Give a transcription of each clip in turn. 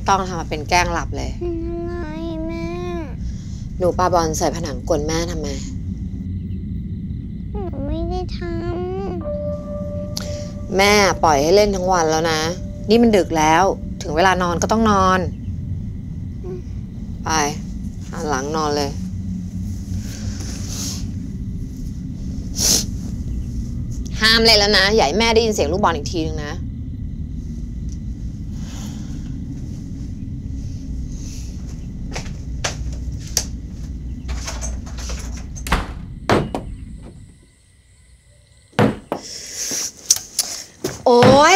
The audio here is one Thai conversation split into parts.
ต้องทำมาเป็นแกล้งหลับเลยอะไรแม่หนูปาบอลใส่ผนังกวนแม่ทำไมหนูไม่ได้ทำแม่ปล่อยให้เล่นทั้งวันแล้วนะนี่มันดึกแล้วถึงเวลานอนก็ต้องนอนไปหันหลังนอนเลยห้ามเลยแล้วนะอย่าให้แม่ได้ยินเสียงลูกบอลอีกทีนึงนะโอ๊ย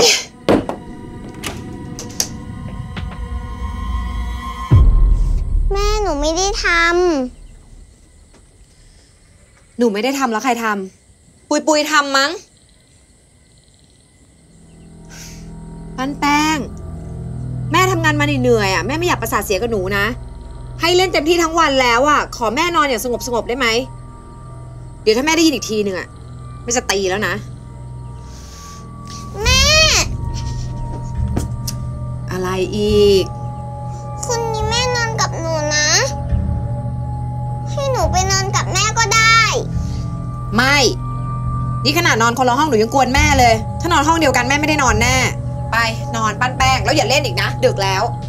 แม่หนูไม่ได้ทหนูไม่ได้ทำแล้วใครทำปุยทำมั้งปั้นแป้งแม่ทำงานมาเหนื่อยอ่ะแม่ไม่อยากประสาทเสียกับหนูนะให้เล่นเต็มที่ทั้งวันแล้วอ่ะขอแม่นอนอย่างสงบได้ไหมเดี๋ยวถ้าแม่ได้ยินอีกทีหนึ่งอ่ะไม่จะตีแล้วนะแม่อะไรอีกคืนนี้แม่นอนกับหนูนะให้หนูไปนอนกับแม่ก็ได้ไม่นี่ขนาดนอนคนละห้องหนูยังกวนแม่เลยถ้านอนห้องเดียวกันแม่ไม่ได้นอนแน่ไปนอนปั้นแป้งแล้วอย่าเล่นอีกนะดึกแล้ว